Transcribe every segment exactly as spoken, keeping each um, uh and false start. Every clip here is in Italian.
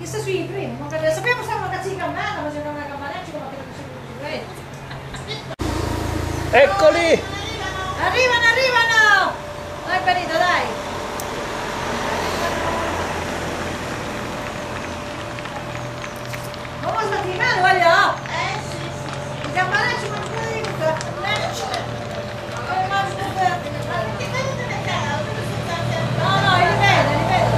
Questa sui primi, non capiamo. Sappiamo stare una cazzo di camminata, ma c'era una campanella, come che Eccoli! Arrivano, arrivano! Dai Benito, dai! Come sta filmando, voglio? Eh sì, sì. I campanacci non puoi dire. No, no, li vedo, li vedo.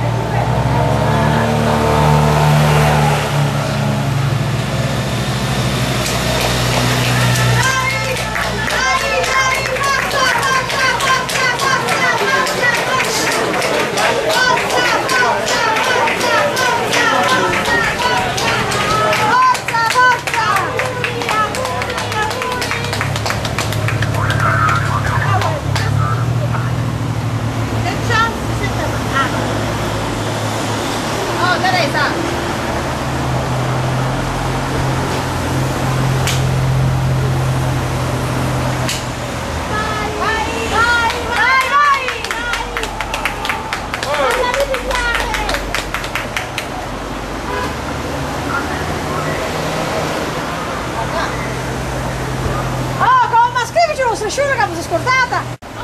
Si asciuga che mi si è scordata!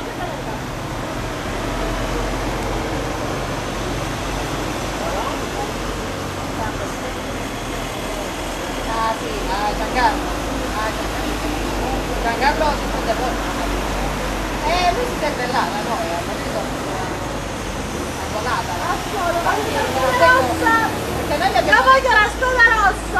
Ah sì, a Giancarlo. A Giancarlo. Giancarlo si prende fuori. Eh, lui si serve là, da noi, ha capito? La colata. La scuola, rossa! Perché noi abbiamo... Io voglio la scuola rossa!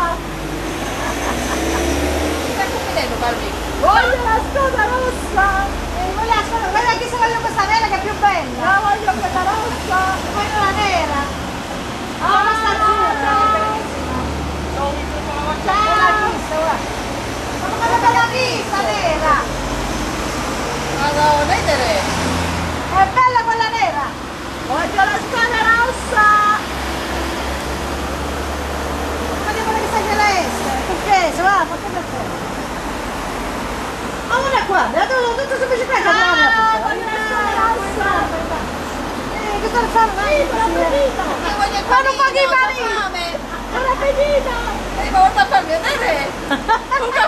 Stai competendo, Parli? Voglio la scuola rossa! Eh, voglio la scuola, guarda chi se voglio questa nera che è più bella! No, voglio quella rossa! Voglio la nera! Ah, oh, questa azzurra! Ciao! L'ho vista, guarda! Ma come l'ho vista, nera! Ma no, vedere! È bella quella nera! Voglio la scuola rossa! Ma che quella che sta celeste! Turchese, va, fa come te! Ma non è qua, è tutto su bicicletta, ah, no, eh, che sta facendo? Ma non paghi i panini! Non è finita! E porta a farmi vedere!